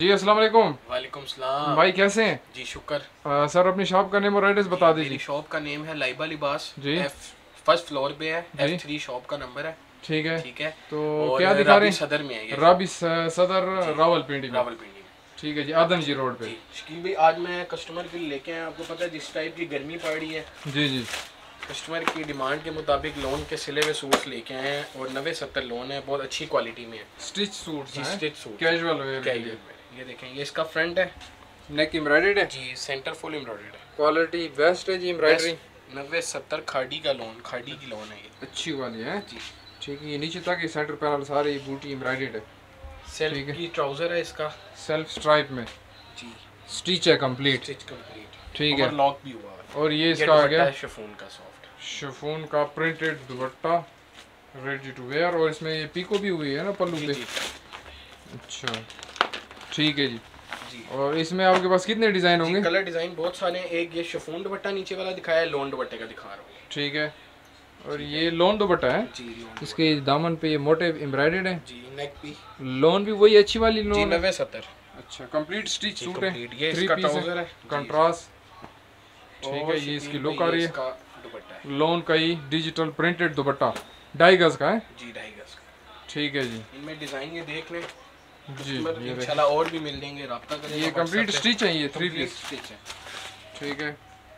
जी अस्सलाम वालेकुम। वालेकुम सलाम भाई कैसे हैं? जी शुक्र। सर अपनी शॉप का नेम और एड्रेस बता मेरी दीजिए। शॉप का नेम है लाइबा लिबास। जी फर्स्ट फ्लोर पे है। जी F3 शॉप का नंबर है। ठीक है। ठीक है। तो और क्या दिखा रहे राबी हैं? सदर में है ये। राबी सदर रावलपिंडी में। रावलपिंडी में। ठीक है जी, आदम जी रोड पे। जी शकील भाई, आज मैं कस्टमर के लिए लेके आया। आपको पता है जिस टाइप की गर्मी पड़ रही है, जी जी कस्टमर की डिमांड के मुताबिक लोन के सिले हुए सूट्स लेके आए हैं और 90-70 लोन है, बहुत अच्छी क्वालिटी में है। स्टिच सूट जी stitch suit casual wear. Casual में। ये देखें, ये इसका फ्रंट है नेक एम्ब्रॉयडर्ड है जी, सेंटर फुल एम्ब्रॉयडर्ड है। क्वालिटी बेस्ट है जी। एम्ब्रॉयडरी 90-70 खाड़ी का लोन, खाड़ी की लोन है ये अच्छी वाली है जी। ठीक है। ये नीचे तक ये सेंटर पैनल सारी बूटी एम्ब्रॉयडर्ड है। सेल्फ की ट्राउजर है इसका सेल्फ स्ट्राइप में जी। स्टिच है कंप्लीट। स्टिच कंप्लीट ठीक है। लॉक भी हुआ है। और ये इसका आ गया शिफॉन का सॉफ्ट, शिफॉन का printed dupatta ready to wear. और इसमें ये पीको भी हुई है ना पल्लू पे। अच्छा ठीक है जी। और इसमें आपके पास कितने डिजाइन होंगे? कलर डिजाइन बहुत सारे हैं। एक ये शिफॉन दुपट्टा नीचे वाला दिखाया है, लोन दुपट्टे का दिखा रहा हूँ। ठीक है। और ये लोन दुपट्टा है जी। इसके दामन पे ये मोटे एम्ब्रॉयडर्ड है जी। नेक भी लोन भी वही अच्छी वाली लोन 90-70। अच्छा कंप्लीट स्टिच सूट है। ये इसका ट्राउजर है कंट्रास्ट। ठीक है। ये इसकी लुक आ रही है। दुपट्टा है लोन का ही डिजिटल प्रिंटेड दुपट्टा 2.5 गज का है जी, 2.5 गज का। ठीक है जी। इनमें डिजाइन ये देख लें जी ये इंशाल्लाह और भी मिल जाएंगे, राब्ता करें। ये कंप्लीट स्टिच है, ये 3 पीस स्टिच है। ठीक है।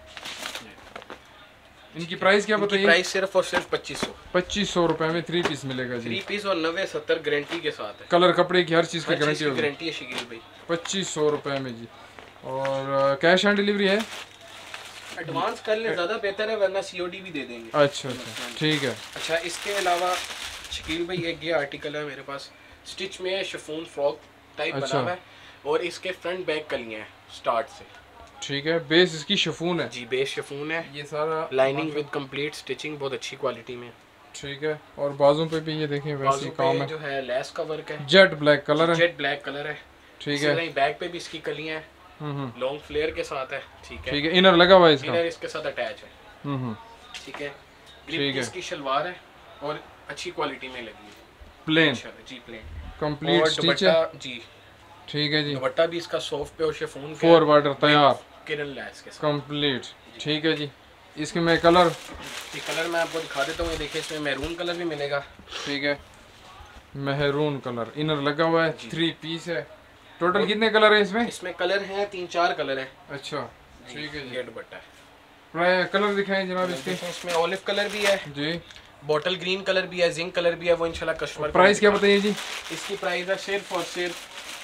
इनकी प्राइस क्या बताइए? प्राइस सिर्फ और सिर्फ 2500 रुपए में 3 पीस मिलेगा जी। 3 पीस और 90-70 गारंटी के साथ है। कलर कपड़े की हर चीज की गारंटी होगी। गारंटी है शकील भाई। 2500 रुपए में जी। और कैश ऑन डिलीवरी है? एडवांस कर ले ज्यादा बेहतर है, वरना सीओडी भी दे देंगे। अच्छा ठीक है। अच्छा, इसके अलावा शकील भाई एक ये आर्टिकल है मेरे पास, स्टिच में शिफॉन फ्रॉक टाइप बना हुआ है और इसके फ्रंट बैक कलियां हैं स्टार्ट से। ठीक है। बेस इसकी शिफॉन है जी, बेस शिफॉन है। ये सारा लाइनिंग विद कंप्लीट स्टिचिंग, बहुत अच्छी क्वालिटी में। ठीक है। और बाजू पे भी ये देखें वैसे काम है। जो है लेस का वर्क है, जेट ब्लैक कलर है। जेट ब्लैक कलर है। ठीक है। बैक पे भी इसकी कलियां हैं, लॉन्ग फ्लेयर के साथ है। ठीक है। ठीक है। इनर लगा हुआ है इसका। इनर इसके साथ अटैच है। ठीक है। ग्रिप इसकी शलवार है और अच्छी क्वालिटी में लगी है। प्लेन जी, प्लेन कंप्लीट स्टिच है जी। ठीक है जी। दुपट्टा भी इसका सॉफ्ट पे और शिफॉन 4 बॉर्डर तैयार किरण लैस के साथ कंप्लीट। ठीक है जी। इसके में कलर मैं आपको दिखा देता हूँ। ये देखिए, इसमें मैरून कलर भी मिलेगा। ठीक है। मैरून कलर इनर लगा हुआ है, 3 पीस है। टोटल कितने कलर है इसमें? इसमें कलर हैं 3-4 कलर है। अच्छा ठीक है जी। ये दुपट्टा है। कलर दिखाएं जनाब इसके। इसमें ऑलिव कलर भी है जी, बॉटल ग्रीन कलर भी है, जिंक कलर भी है। वो इंशाल्लाह कस्टमर। प्राइस क्या बताइए जी? इसकी प्राइस है सिर्फ और सिर्फ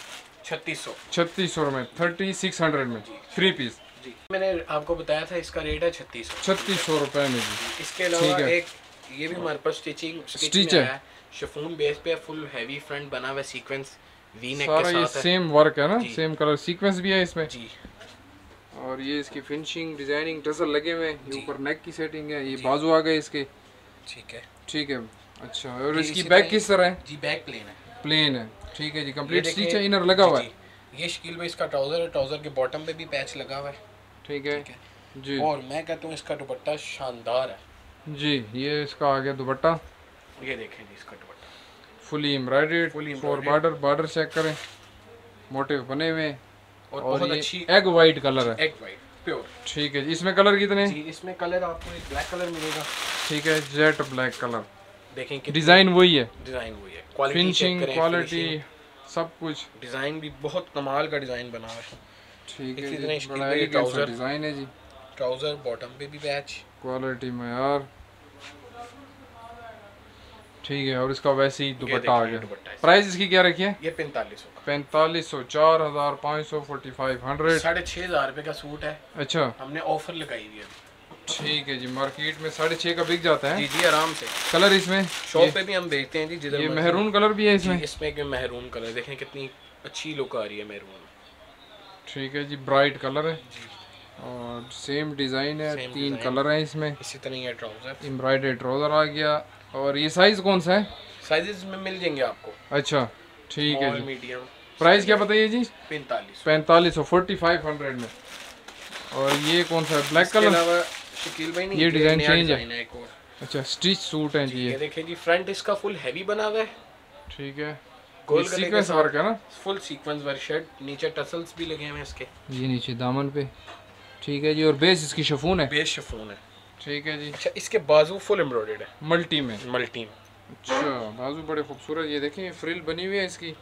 3600 में 3600 में 3 पीस जी। मैंने आपको बताया था इसका रेट है 3600 रुपए में जी। इसके अलावा एक ये भी हमारे पास स्टिच है, शिफॉन बेस पे फुल हैवी फ्रंट बना हुआ सीक्वेंस वी नेक के साथ है। सेम वर्क है ना, सेम कलर सीक्वेंस भी है इसमें जी। और ये इसकी फिनिशिंग डिजाइनिंग टसल लगे हुए हैं। ये ऊपर नेक की सेटिंग है, ये बाजू आ गए इसके। ठीक है। ठीक है। अच्छा, और इसकी बैक किस तरह है? जी, बैक प्लेन है। प्लेन है ठीक है जी। कंप्लीट स्टिच है, इनर लगा हुआ है। ये शकील भाई इसका ट्राउजर है, ट्राउजर के बॉटम पे भी पैच लगा हुआ है। ठीक है जी। और मैं कहता हूँ इसका दुपट्टा शानदार है जी। ये इसका आ गया दुपट्टा। ये देखें जी, इसका dupatta fully embroidered, 4 border check करें, मोटिव बने हुए और बहुत अच्छी एग वाइट कलर है। Egg white pure. ठीक है जी। इसमें कलर कितने? जी, इसमें कलर आपको एक ब्लैक कलर मिलेगा। ठीक है। Jet black colour. देखें कि डिजाइन वही है, फिनिशिंग क्वालिटी सब कुछ। डिजाइन भी बहुत कमाल का डिजाइन बना हुआ है। ठीक है जी। ट्राउजर डिजाइन है जी। ट्राउजर बॉटम पे भी पैच, क्वालिटी में यार। ठीक है। और इसका वैसे ही दुपट्टा आ गया। प्राइस इसकी क्या रखी है? ये 4500 4500 4500 4500 6500 रुपए का सूट है। अच्छा, हमने ऑफर लगाई हुई है। ठीक है जी। मार्केट में 6.5 का बिक जाता है जी जी, आराम से। कलर इसमें शॉप पे भी हम बेचते हैं जी, जिधर ये मेहरून कलर भी है इसमें। इसमें एक मेहरून कलर देखें कितनी अच्छी लुक आ रही है मेहरून। ठीक है जी। ब्राइट कलर है और सेम डिजाइन है, 3 कलर है इसमें। इसी तरह ये ट्राउजर एम्ब्रॉयडर्ड ट्राउजर आ गया। और ये साइज कौन सा है? साइजेस में मिल जाएंगे आपको। अच्छा ठीक है जी। मीडियम। प्राइस क्या बताइए जी? 4500 4500 में। और ये कौन सा है? Black colour. शकील भाई नहीं, ये डिजाइन चेंज है एक और। अच्छा, स्टिच सूट है जी। ये देखिए जी, फ्रंट इसका फुल हैवी बना हुआ है। ठीक है। गोल गले के सीक्वेंस वर्क है ना, फुल सीक्वेंस वर्क शर्ट, नीचे टसल्स भी लगे हुए हैं इसके, ये नीचे दामन पे। ठीक है जी, और बेस इसकी शिफॉन है, बेस शिफॉन है। ठीक है जी। अच्छा, इसके बाजू फुल एम्ब्रॉयडर्ड है मल्टी में, मल्टी में। अच्छा बाजू बड़े खूबसूरत, ये देखें फ्रिल बनी हुई है इसकी,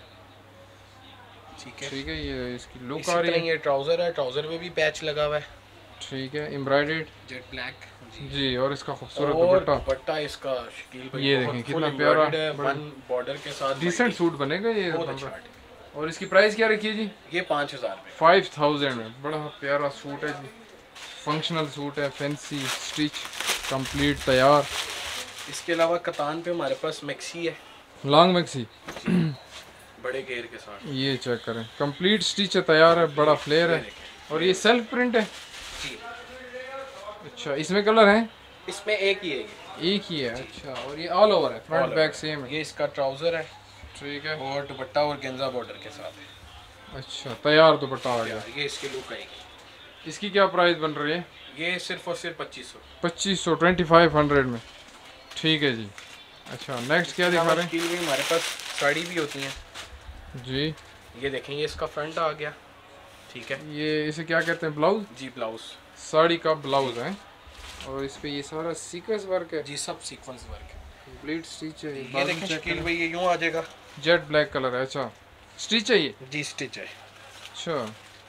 ठीक है, ठीक है, ये इसकी लुक इसी आ रही तरह है। ये ट्राउजर है, ट्राउजर में भी पैच लगा हुआ है, ठीक है, एम्ब्रॉयडर्ड जेट ब्लैक जी, और इसका खूबसूरत और दुपट्टा, दुपट्टा इसका शकील भाई ये बहुत देखें full कितना प्यारा, embroidered है, बड़ा वन बॉर्डर के साथ डिसेंट सूट बनेगा ये। बहुत अच्छा है। और इसकी प्राइस क्या रखी है जी? ये 5000 रुपये। 5000 में, बड़ा प्यारा सूट है जी, फंक्शनल सूट है, फैंसी स्टिच कंप्लीट तैयार। इसके अलावा कतान पे हमारे पास मैक्सी है, लॉन्ग मैक्सी बड़े घेर के साथ, ये चेक करें, कंप्लीट स्टिच है, तैयार है, बड़ा फ्लेयर है, और ये सेल्फ प्रिंट है। जी। अच्छा, इसमें कलर है? इसमें एक ही है ये। एक ही है, अच्छा, और ये ऑल ओवर है, फ्रंट बैक सेम है। ये इसका ट्राउजर है, ठीक है, और दुपट्टा और गेंजा बॉर्डर के साथ है। अच्छा, तैयार दुपट्टा आ गया। ये इसकी लुक आएगी। इसकी क्या प्राइस बन रही है? ये सिर्फ और सिर्फ 2500। 2500, 2500 में, ठीक है जी। अच्छा, नेक्स्ट क्या दिखा रहे हैं? में हमारे पास साड़ी भी होती हैं जी, ये देखें, ये इसका फ्रंट आ गया, ठीक है, ये इसे क्या कहते हैं? ब्लाउज जी ब्लाउज, साड़ी का ब्लाउज है, और इस पे ये सारा सीक्वेंस वर्क है, जी सब सीक्वेंस वर्क है। कंप्लीट स्टिच है। ये देखें शकील भाई, ये यूं आ जाएगा, जेट ब्लैक कलर है, अच्छा स्टिच है ये, जी स्टिच है, अच्छा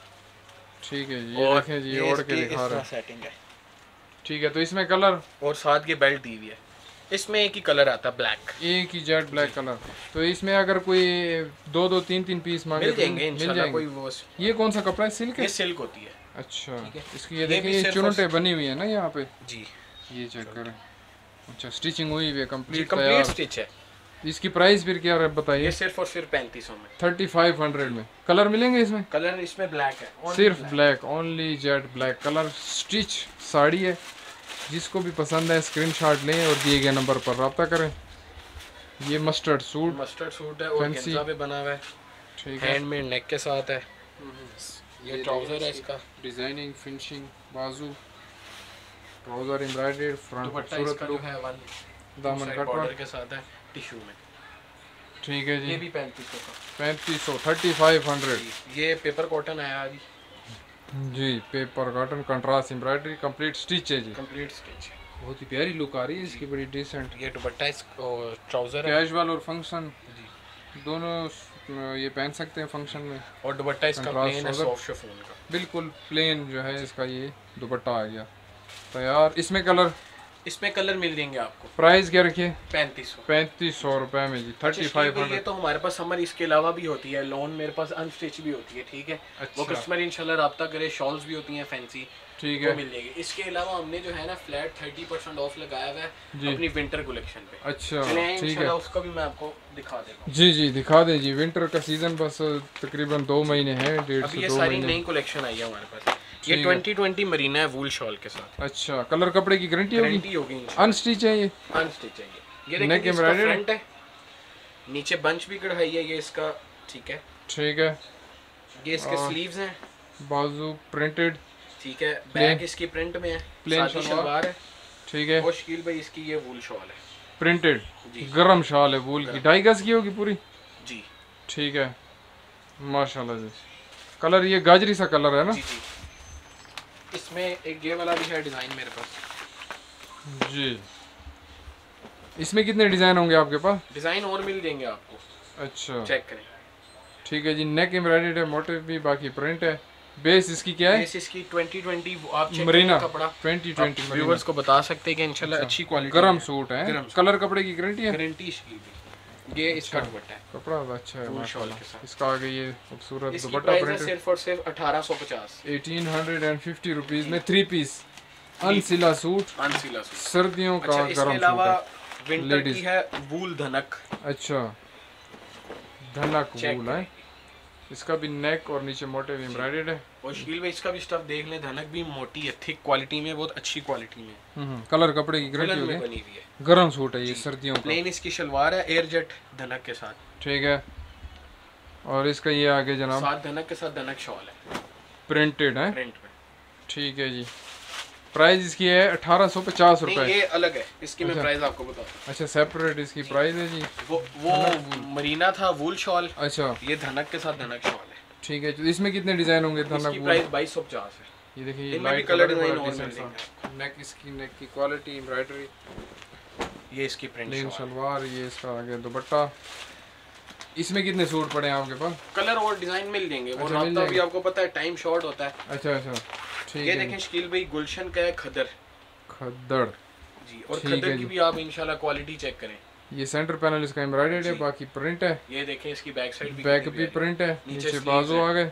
ठीक है जी, ये और देखें जी, ये ओढ़ के इसकी दिखा इस रहा तरह है, सेटिंग है, ठीक है। तो इसमें कलर और साथ ये बेल्ट दी हुई है, इसमें एक ही कलर आता है ब्लैक, एक ही जेट ब्लैक कलर। तो इसमें अगर कोई दो दो तीन तीन पीस मांगे मिल तो जाएंगे मिल इंशाल्लाह। जाएंगे। कोई वो ये कौन सा कपड़ा है? सिल्क है? ये सिल्क होती है, अच्छा, ठीक है। इसकी ये ये देखिए, भी ये सिर्फ चुनटे बनी हुई है ना यहाँ पे, जी ये चेक करें, अच्छा स्टिचिंग हुई हुई है, जी कंप्लीट कंप्लीट तैयार। स्टिच है। इसकी प्राइस फिर क्या है बताइए? ये सिर्फ और सिर्फ 3500 में। 3500 में। कलर मिलेंगे इसमें? कलर इसमें ब्लैक है, only सिर्फ black। Black, only jet black colour, stitch sari है। जिसको भी पसंद है स्क्रीनशॉट लें और दिए गए नंबर पर रब्ता करें। ये मस्टर्ड सूट, मस्टर्ड सूट है और Fancy। गेंजा पे बना हुआ है, ठीक है, हैंडमेड नेक के साथ है। ये ट्राउजर है इसका, डिजाइनिंग फिनिशिंग, बाजू ट्राउजर एम्ब्रॉयडर्ड, फ्रंट दुपट्टा खूबसूरत इसका जो लुक, है वन दामन कट बॉर्डर वर्क, के साथ है, टिश्यू में। ठीक है ये जी। भी 3500 का। 3500, 3500 ये पेपर कॉटन आया अभी, जी, paper cotton contrast embroidery complete stitch है जी, कंप्लीट स्टिच है। बहुत ही प्यारी लुक आ रही है इसकी, बड़ी डिसेंट। ये दुपट्टा इस ट्राउजर है कैजुअल और फंक्शन जी, दोनों ये पहन सकते हैं फंक्शन में। और दुपट्टा इसका Contrast प्लेन है, trouser। सॉफ्ट शिफॉन का। बिल्कुल प्लेन जो है इसका ये दुपट्टा आ गया तैयार। इसमें कलर, इसमें कलर मिल जाएंगे आपको। प्राइस क्या रखिए? 3500। 3500 रुपए में जी, ये 3500। तो हमारे पास समर इसके अलावा भी होती है, लॉन मेरे पास अनस्टिच भी होती है, ठीक है। वो अच्छा। कस्टमर इंशाल्लाह रब्ता करे, शॉल्स भी होती हैं फैंसी, ठीक वो है, मिल जाएगी। इसके अलावा हमने जो है ना फ्लैट 30% ऑफ लगाया हुआ जी। है अपनी विंटर कलेक्शन पे। अच्छा चलें ठीक है, इंशाल्लाह उसका भी मैं आपको दिखा देता हूँ। जी जी दिखा दें जी। विंटर का सीजन बस तकरीबन 2 महीने हैं, 1.5 अभी से ये 2 सारी महीने। नई कलेक्शन आई है हमारे पास। ये ठीक है। 2020 मरीना है वूल शॉल के साथ, अच्छा, कलर कपड़े की गारंटी होगी? गारंटी होगी इंशाल्लाह। अनस्टिच है ये? अनस्टिच है ये Neck देखिए, इसका embroidered? फ्रंट है, नीचे बंच भी कढ़ाई है ये इसका, ठीक है। ठीक है, ये इसके और- स्लीव्स हैं, बाजू प्रिंटेड, ठीक है। बैक इसकी प्रिंट में है, Plain सादी शलवार। शलवार है। ठीक है, और शकील भाई इसकी ये वूल शॉल है प्रिंटेड जी, गरम शाल है वूल की, 2.5 गज की होगी पूरी, जी ठीक है, माशाल्लाह जी। कलर ये गाजरी सा कलर है ना? जी जी। इसमें एक ये वाला भी है डिजाइन मेरे पास जी। इसमें कितने डिजाइन होंगे आपके पास? डिजाइन और मिल जाएंगे आपको, अच्छा चेक करें। ठीक है जी, नेक एम्ब्रॉयडर्ड है, मोटिव भी, बाकी प्रिंट है। बेस इसकी क्या है? बेस इसकी 2020 आप चेक मरीना करें कपड़ा, 2020 मरीना। व्यूअर्स को बता सकते हैं कि इंशाल्लाह अच्छी क्वालिटी गरम सूट है, गरम सूट। कलर कपड़े की गारंटी है? गारंटी शकील भाई। ये इसका दुपट्टा है, कपड़ा अच्छा है फुल माशाल्लाह। शॉल के साथ। इसका आगे ये खूबसूरत इसकी दुपट्टा प्राइस है प्रिंटेड, सिर्फ और सिर्फ 1850 1850 रुपीस में 3 पीस अनसिला सूट, अनसिला सूट। सर्दियों का अच्छा, इसके गरम अलावा सूट विंटर की Ladies। है वूल धनक, है। अच्छा, धनक चेक वूल है, इसका भी नेक और नीचे मोटिव एम्ब्रॉयडर्ड है। और शकील भाई इसका भी स्टफ देख लें, धनक भी मोटी है, थिक क्वालिटी में, बहुत अच्छी क्वालिटी में, कलर कपड़े की कलर गारंटी में होगी, बनी हुई है। गरम सूट है ये सर्दियों का, प्लेन इसकी शलवार है, एयरजेट धनक के साथ, ठीक है। और इसका ये आगे जनाब साथ धनक के साथ धनक शॉल है प्रिंटेड है, प्रिंट में। ठीक है जी। प्राइस इसकी है 1850 नहीं, रुपए। ये अलग है, इसकी मैं अच्छा। प्राइस आपको बताऊँ। अच्छा, सेपरेट इसकी प्राइस है जी। वो मरीना था वूल शॉल, अच्छा ये धनक के साथ धनक शॉल है। ठीक है, तो इसमें कितने डिजाइन होंगे धनक इसकी वूल? प्राइस 2250 है। ये देखिए, ये इनमें भी लाइट कलर कलर है, डिजाइन बड़ा और डिसेंट मिल सा। नेक इसकी, नेक की क्वालिटी, एम्ब्रॉयडरी, ये इसकी प्रिंट प्लेन शॉल। शलवार, ये इसका आगे दुपट्टा। इसमें कितने सूट पड़े हैं आपके पास? कलर और डिजाइन मिल जाएंगे, वो अच्छा, रात मिल का भी जाएंगे। आपको पता है टाइम शॉर्ट होता है। अच्छा अच्छा, ठीक ये है। देखें शकील भाई, गुलशन का है खदर खद्दड़ जी, और ठीक है खदर जी। की भी आप इंशाल्लाह क्वालिटी चेक करें। ये सेंटर पैनल इसका एम्ब्रॉयडर्ड है, जी। बाकी प्रिंट है। ये देखें इसकी बैक साइड भी बैक कितनी भी प्यारी। प्रिंट है, नीचे नीचे sleeves बाजू है। आ गए।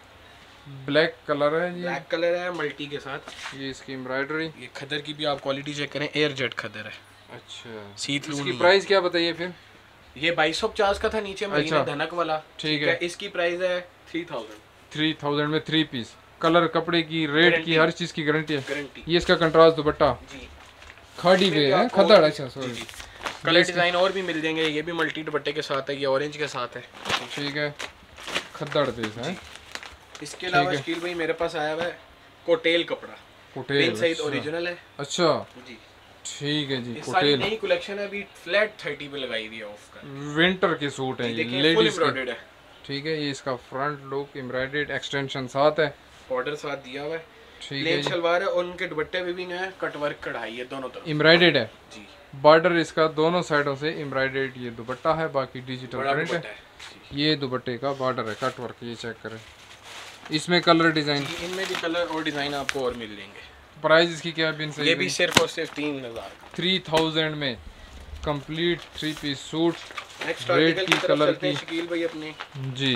ब्लैक कलर है जी, ब्लैक कलर है मल्टी के साथ। ये इसकी एम्ब्रॉयडरी। ये खदर की भी आप क्वालिटी चेक करें, एयर जेट खदर है। अच्छा, सी थ्रू इसकी प्राइस क्या बताइए फिर? ये 2250 का था, नीचे महीना अच्छा। धनक वाला। ठीक है। इसकी प्राइस है 3000 3000 में 3 पीस, कलर, कपड़े की, रेट की, Guarantee। हर चीज की गारंटी है। गारंटी ये इसका कंट्रास्ट दुपट्टा जी। खाड़ी पे है, आपको खद्दड़। और- अच्छा जी, सॉरी, जी। कलर डिजाइन और भी मिल जाएंगे, ये भी मल्टी दुपट्टे के साथ है, ये ऑरेंज के साथ है। ठीक है, खद्दड़ पीस है। इसके अलावा है। शकील भाई मेरे पास आया हुआ है कोटेल कपड़ा, कोटेल, पेन सहित अच्छा। ओरिजिनल है अच्छा जी। ठीक है जी, ये सारी कोटेल। नई कलेक्शन है, अभी फ्लैट 30 पे लगाई हुई है ऑफ का। विंटर के सूट हैं ये ये, देखिए फुल लेडीज के। एम्ब्रॉयडर्ड है, ठीक है, ये इसका फ्रंट लुक एम्ब्रॉयडर्ड, एक्सटेंशन साथ है। बॉर्डर साथ दिया हुआ है, ठीक है प्लेन जी, शलवार है और उनके दुपट्टे पे भी ना कट वर्क कढ़ाई है दोनों तरफ एम्ब्रॉयडर्ड है। जी। बॉर्डर इसका दोनों साइडों से एम्ब्रॉयडर्ड, ये दुपट्टा है, बाकी डिजिटल बड़ा प्रिंट दुपट्टा है। है जी। ये दुपट्टे का बॉर्डर है, कट वर्क, ये चेक करें। इसमें कलर डिजाइन, जी, इनमें भी कलर और डिजाइन आपको और मिल जाएंगे। प्राइस इसकी क्या बिन ये भी सिर्फ और सिर्फ 3000। 3000 में complete 3 piece suit. Next red article की, की तरफ कलर चलते हैं की। शकील भाई अपने। जी,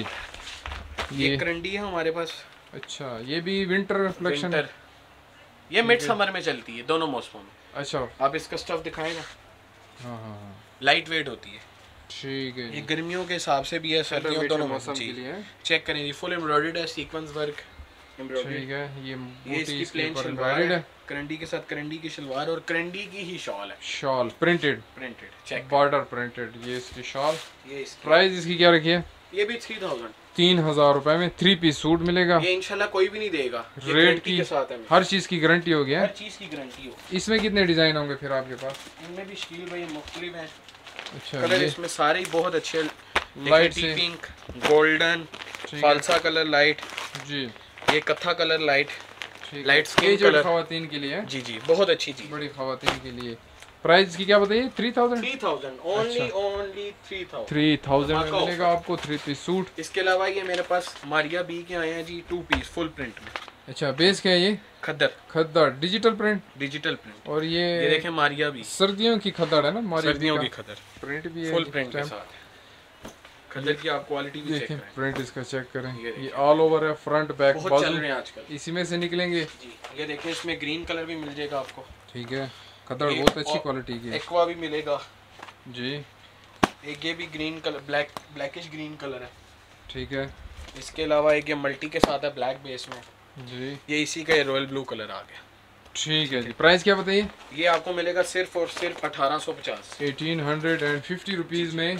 ये करंडी है हमारे पास, अच्छा, ये भी विंटर कलेक्शन है। विंटर, ये मिड समर में चलती है दोनों मौसमों में। अच्छा, आप इसका स्टफ दिखाएं ना, हाँ हाँ हाँ, लाइट वेट होती है। ठीक है ये जी। गर्मियों के हिसाब से भी है, सर्दियों दोनों मौसम मौसम के लिए है। चेक करें, ये फुल एम्ब्रॉयडर्ड है, सीक्वेंस वर्क एम्ब्रॉयडर्ड। ठीक है, ये ये बूटी इसकी इसके प्लेन ऊपर शलवार एम्ब्रॉयडर्ड है, है। करंडी के साथ करंडी की शलवार और करंडी की ही शॉल है, shawl printed, printed check. Border printed, ये इसकी शॉल। ये इसकी प्राइस इसकी क्या रखी है? ये भी 3000। 3000 रुपए में 3 पीस सूट मिलेगा। ये इंशाल्लाह कोई भी नहीं देगा, ये रेट गारंटी की, के साथ है मेरे। हर चीज की गारंटी होगी हर है। चीज की गारंटी हो। इसमें कितने डिजाइन होंगे फिर आपके पास? इनमें भी शकील भाई मुख्तलिफ हैं अच्छा, कलर, ये इसमें सारे ही बहुत अच्छे। लाइट टी से, पिंक, गोल्डन, ठीक है फालसा कलर लाइट, जी, ये कत्था कलर लाइट, ठीक लाइट है। स्किन ये जो कलर। खवातीन के लिए है, जी जी बहुत अच्छी चीज। बड़ी खवातीन के लिए। प्राइस की क्या बताइए? 3000 3000 ओनली, अच्छा। ओनली 3000। 3000 में धमाका मिलेगा आपको 3 पीस सूट। इसके अलावा ये मेरे पास मारिया बी के आए हैं जी, 2 पीस फुल प्रिंट में, अच्छा, बेस क्या है ये? Khaddar khaddar digital print. Digital print. और ये ये देखें मारिया बी, सर्दियों की खद्दड़ है ना, हमारी सर्दियों की खद्दर प्रिंट भी है फुल इस प्रिंट के टाइम। साथ। खद्दर की आप क्वालिटी भी चेक देखें, करें, प्रिंट इसका चेक करें, ये देखिए। ये ऑल ओवर है, फ्रंट बैक बहुत चल बाजू, रहे हैं आजकल इसी में से निकलेंगे। जी। ये देखें इसमें ग्रीन कलर भी मिल जाएगा आपको, ठीक है, खद्दड़ ये बहुत अच्छी और- क्वालिटी की है एक्वा भी मिलेगा। जी। एक ये भी green colour, blackish green colour है। ठीक है इसके अलावा एक ये मल्टी के साथ है ब्लैक बेस में, जी, ये इसी का रॉयल ब्लू कलर आ गया। ठीक है जी। प्राइस क्या बताइए? ये आपको मिलेगा सिर्फ और सिर्फ 1850। 1850 रुपीज में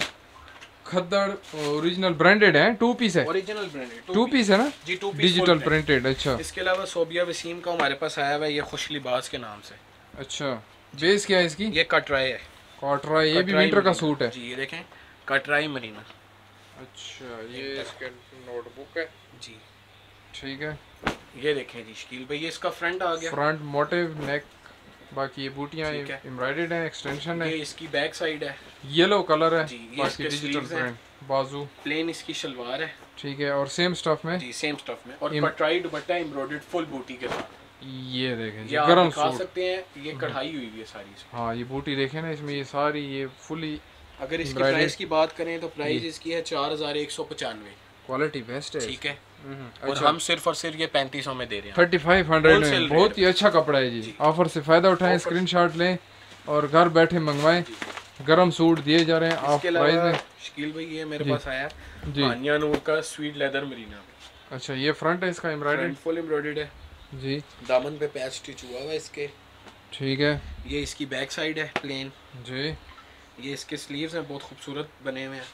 खद्दड़ ओरिजिनल ब्रांडेड है, 2 पीस है, ओरिजिनल ब्रांडेड 2 पीस है ना, जी, 2 पीस डिजिटल प्रिंटेड। अच्छा इसके अलावा सोबिया वसीम का हमारे पास आया हुआ है, ये खुश लिबास के नाम से। अच्छा, बेस क्या है इसकी? ये कटराई है, कॉटरा, ये भी कटराई विंटर का मरीना। सूट है। जी ये देखें, कटराई मरीना अच्छा, ये इसका नोटबुक है जी। ठीक है। ये देखें जी शकील भाई, ये इसका फ्रंट आ गया, फ्रंट मोटिव नेक, बाकी ये बूटियां ठीक है। एम्ब्रॉयडर्ड है, एक्सटेंशन ये है, इसकी बैक साइड है, येलो कलर है, जी, ये बाकी इसके डिजिटल sleeves हैं। प्रिंट, बाजू, प्लेन इसकी शलवार है ठीक है, और सेम स्टफ में जी, सेम स्टफ में, और इम- कटराई दुपट्टा एम्ब्रॉयडर्ड फुल बूटी के साथ। ये देखें जी, ये आप गरम दिखा सूट। सकते हैं, ये कढ़ाई हुई हुई है सारी इसमें। हाँ, ये बूटी देखें ना इसमें, ये सारी ये फुली अगर इसकी Embroidered- प्राइस की बात करें तो प्राइस जी। इसकी है 4195, क्वालिटी बेस्ट है। ठीक है। और अच्छा, हम सिर्फ और सिर्फ ये 3500 में दे रहे हैं। 3500 में Wholesale बहुत rate ही अच्छा कपड़ा है जी। जी। ऑफर से फायदा उठाएं, Offer- स्क्रीनशॉट लें और घर बैठे मंगवाएं। गरम सूट दिए जा रहे हैं ऑफ इसके प्राइस अलावा में शकील भाई ये मेरे जी। पास आया जी। आनिया नूर का स्वीट लेदर मरीना, अच्छा, ये फ्रंट है इसका एम्ब्रॉयडर्ड फुल एम्ब्रॉयडर्ड है, जी, दामन पे पैच स्टिच हुआ हुआ है इसके। ठीक है ये इसकी बैक साइड है प्लेन, जी, ये इसके स्लीव्स हैं बहुत खूबसूरत बने हुए हैं,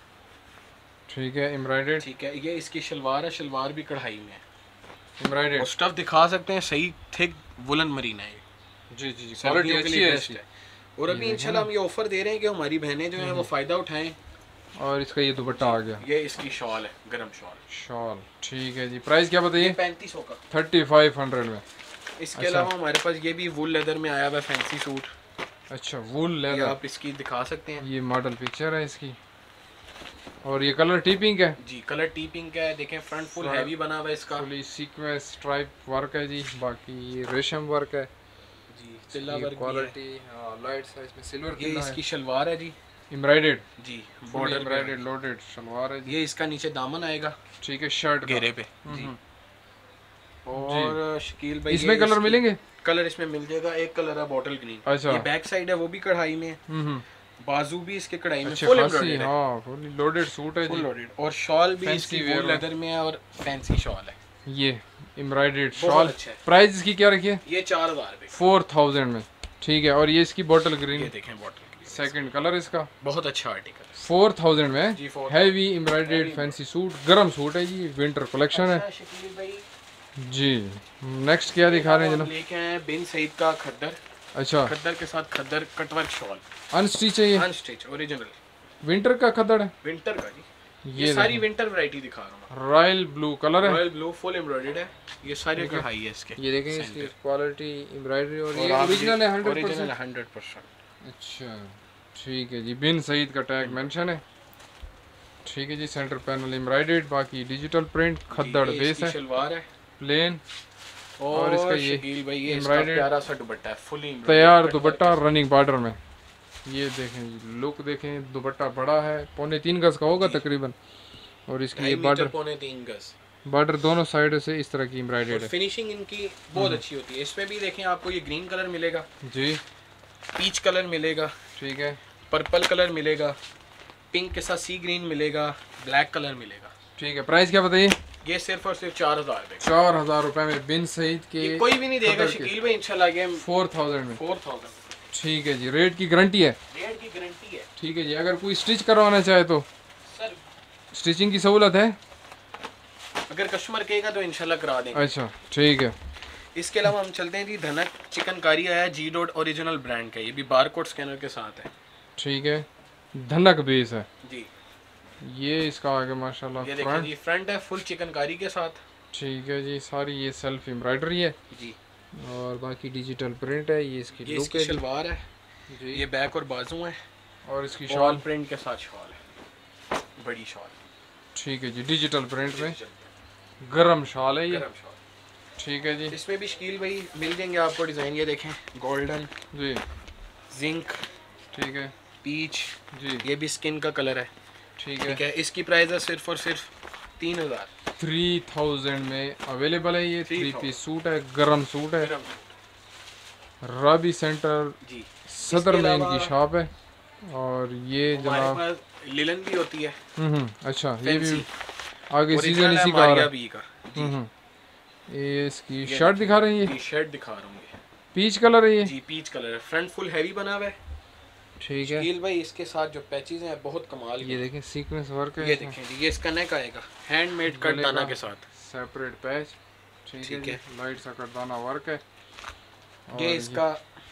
ठीक है, एम्ब्रॉयडर्ड ठीक है। ये इसकी शलवार है, शलवार भी कढ़ाई में है, और एम्ब्रॉयडर्ड। स्टफ दिखा सकते हैं, सही थिक वुलन मरीना है। जी जी जी, सर्दियों क्वालिटी के अच्छी लिए है बेस्ट इसकी। है। और अभी इंशाल्लाह हम ये ऑफर दे रहे हैं कि हमारी बहनें जो हैं वो फ़ायदा उठाएं। और इसका ये दुपट्टा आ गया, ये इसकी शॉल है, गरम शॉल। शॉल, ठीक है जी। प्राइस क्या ये बताइए? 3500 का। 3500 में। इसके अच्छा। अलावा हमारे पास ये भी वुल लेदर में आया हुआ है फैंसी सूट, अच्छा, वुल ये लेदर, आप इसकी दिखा सकते हैं। ये मॉडल पिक्चर है इसकी। और ये कलर टी पिंक है, जी कलर टी पिंक का है, देखें फ्रंट फुल Front हैवी बना हुआ है इसका। फुली सीक्वेंस स्ट्राइप वर्क है जी। बाकी ये रेशम वर्क है जी तिल्ला ये वर्क भी है। क्वालिटी, लाइट्स है इसमें, सिल्वर ये तिल्ला इसकी है, शलवार है जी। एम्ब्रॉयडेड, जी border border embroidered loaded salwar है जी। ये इसका नीचे दामन आएगा ठीक है, शर्ट घेरे पे जी। और शकील भाई इसमें कलर मिलेंगे? कलर इसमें मिल जाएगा, एक कलर है बॉटल ग्रीन। अच्छा। ये बैक साइड है वो भी कढ़ाई में है, हम्म, बाजू भी इसके कढ़ाई में अच्छे फुल खासी, एम्ब्रॉयडर्ड है, हाँ फुली लोडेड सूट है फुल जी। लोडेड। और शॉल भी Fancy इसकी wear वूल में। लेदर में है और फैंसी शॉल है। ये एम्ब्रॉयडेड बहुत शॉल। अच्छा है। प्राइस इसकी क्या रखी है? ये 4000 रुपए 4000 में, ठीक है। और ये इसकी बॉटल ये ग्रीन, देखें बॉटल ग्रीन, सेकंड कलर इसका, बहुत अच्छा आर्टिकल है 4000 में। जी, 4000 हैवी एम्ब्रॉयडेड फैंसी सूट, गरम सूट है जी, विंटर कलेक्शन है अच्छा, शकील भाई जी। नेक्स्ट क्या दिखा रहे हैं हम जनाब? लेके आए हैं बिन सईद का खद्दर, अच्छा, खद्दर के साथ खद्दर कटवर्क शॉल, अनस्टिच है ये, अनस्टिच ओरिजिनल विंटर का खद्दड़ है। विंटर का जी। ये ये सारी विंटर वैरायटी दिखा रहा हूँ, रॉयल ब्लू कलर है। रॉयल ब्लू फुल एम्ब्रॉयडेड है, ये सारी कढ़ाई है इसके। ये देखें इसकी क्वालिटी, एम्ब्रॉयडरी, और ये आप ओरिजिनल है ओरिजिनल 100%। है 100%। अच्छा, ठीक है जी। बिन सईद का टैग मेंशन है, ठीक है जी। सेंटर पैनल एम्ब्रॉयडेड, बाकी डिजिटल प्रिंट, खद्दड़ ये बेस इसकी है, शलवार है प्लेन। और इसका ये शकील भाई ये इसका embroidered प्यारा सा दुपट्टा है, फुली तैयार दुपट्टा रनिंग बॉर्डर में। ये देखें जी, लुक देखें, दुपट्टा बड़ा है, 3.25 गज का होगा तकरीबन। और इसकी ये बॉर्डर, 3.5 गज बॉर्डर दोनों साइड से इस तरह की एम्ब्रॉयडेड है फिनिशिंग इनकी बहुत अच्छी होती है। इसमें भी देखें आपको ये ग्रीन कलर मिलेगा, जी, पीच कलर मिलेगा, ठीक है, पर्पल कलर मिलेगा, पिंक के साथ सी ग्रीन मिलेगा, ब्लैक कलर मिलेगा। ठीक है। प्राइस क्या बताइए? ये सिर्फ और सिर्फ 4000 रुपए 4000 रुपए में बिन सईद के, ये कोई भी नहीं देगा खद्दड़ के। शकील भाई इंशाल्लाह। ये 4000 में, 4000 ठीक है जी। रेट की गारंटी है, रेट की गारंटी है ठीक है जी। अगर कोई स्टिच करवाना चाहे तो सर, स्टिचिंग की सहूलत है? अगर कस्टमर कहेगा तो इंशाल्लाह करा देंगे। अच्छा, ठीक है। इसके अलावा हम चलते हैं जी, धनक चिकनकारी आया जी डॉट ओरिजिनल ब्रांड का, ये भी बारकोड स्कैनर के साथ है। ठीक है, धनक बेस है जी ये, इसका आगे माशाल्लाह ये देखिए फ्रंट, जी, फ्रंट है फुल चिकनकारी के साथ। ठीक है जी। सारी ये सेल्फ एम्ब्रॉयडरी है, जी और बाकी डिजिटल प्रिंट है। ये इसकी ये लुक इसकी है शलवार है, जी। ये बैक और बाजू है, और इसकी शॉल शॉल, प्रिंट के साथ शॉल है, बड़ी शॉल, ठीक है जी, डिजिटल प्रिंट में गरम शॉल है ये, गरम शॉल। ठीक है जी। इसमें भी शकील भाई मिल जाएंगे आपको डिज़ाइन, ये देखें गोल्डन, जी, जिंक, ठीक है पीच, जी, ये भी स्किन का कलर है। ठीक है। ठीक है, इसकी प्राइस है सिर्फ और सिर्फ 3000। 3000 में अवेलेबल है ये। 3 3000 पीस सूट है, गरम सूट है, गरम राबी सेंटर जी। सदर इसके में अलावा इनकी शॉप है। और ये हमारे जनाब, पास लिलन भी होती है, अच्छा, ये भी फैंसी आगे सीजन ओरिजिनल है इसी का आ रहा मारिया है। बी का। ये इसकी शर्ट दिखा रहे हैं, ये टी शर्ट दिखा रहा हूँ ये। पीच कलर है ये, जी पीच कलर है, फ्रंट फुल हैवी बना हुआ है। ठीक है। शकील भाई इसके साथ जो पैचेस हैं बहुत कमाल के। ये देखें सीक्वेंस वर्क है, ये देखें जी, ये इसका नेक आएगा हैंडमेड कट दाना के साथ, सेपरेट पैच, ठीक ठीक है है। जी। लाइट सा कटदाना वर्क है। और ये इसका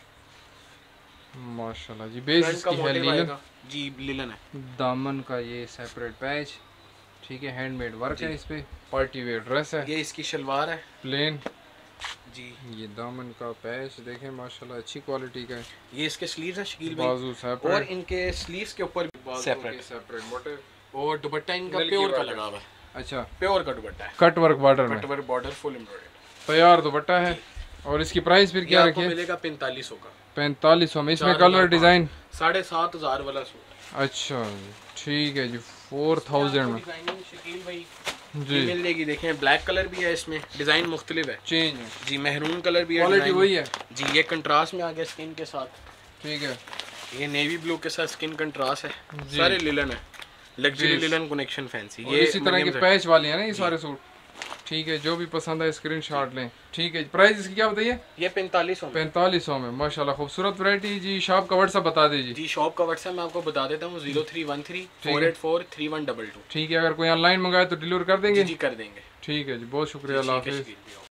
माशाल्लाह जी, बेस फ्रंट का इसकी है मोटिव लीलन, आएगा जी, लिलन है। दामन का ये सेपरेट पैच, ठीक है। हैंडमेड वर्क है इस पे, पार्टी वेयर ड्रेस है, ये इसकी शलवार है प्लेन। जी, ये दामन का पैच देखें माशाल्लाह अच्छी क्वालिटी का है। ये इसके स्लीव्स हैं शकील भाई, बाजू और सेपरेट, इनके स्लीव्स के ऊपर सेपरेट, सेपरेट मोटिव, और दुपट्टा इनका मिल्की प्योर का वर्क है। लगा हुआ है, अच्छा, प्योर का दुपट्टा है, कट वर्क बॉर्डर में, कटवर बॉर्डर फुल एम्ब्रॉयडर्ड। तैयार दुपट्टा है। और इसकी प्राइस फिर ये क्या आपको रखी है? मिलेगा 4500 का, 4500 में। इसमें 4000 कलर डिजाइन, 7500 वाला सूट है। अच्छा जी, ठीक है जी। 4000 में डिजाइनिंग शकील भाई जी, मिल जाएगी। देखें ब्लैक कलर भी है इसमें, डिजाइन मुख्तलिफ है चेंज है, जी, मेहरून कलर भी है, क्वालिटी डिजाइन वही है, जी। ये कंट्रास्ट में आ गया स्किन के साथ, ठीक है ये नेवी ब्लू के साथ स्किन कंट्रास्ट है, जी। सारे लिलन है, लग्जरी जी। Linen connection fancy. और ये इसी तरह की पैच वाले हैं ना ये सारे सूट, ठीक है। जो भी पसंद है स्क्रीनशॉट लें, ठीक है। प्राइस इसकी क्या बताइए? ये 4500 में। 4500 में माशाल्लाह खूबसूरत वैरायटी जी। शॉप का व्हाट्सएप बता दीजिए। जी शॉप का व्हाट्सएप मैं आपको बता देता हूँ, 031348431122। ठीक है, अगर कोई ऑनलाइन मंगाए तो डिलीवर कर देंगे? जी कर देंगे। ठीक है जी, बहुत शुक्रिया, अल्लाह हाफिज़। ठीक है।